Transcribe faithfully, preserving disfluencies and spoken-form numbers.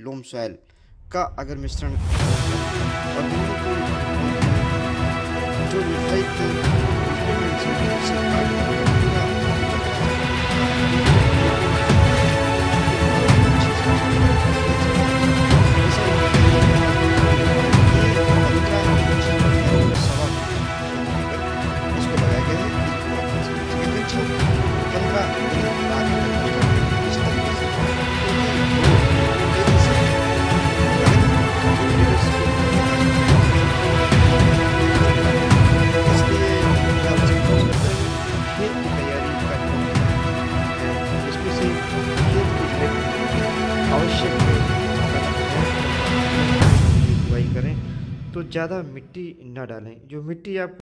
लोम soil का अगर मिश्रण और दोनों को जो निर्धारित एलिमेंट्स हैं उसे काट कर तो ज़्यादा मिट्टी ना डालें। जो मिट्टी आप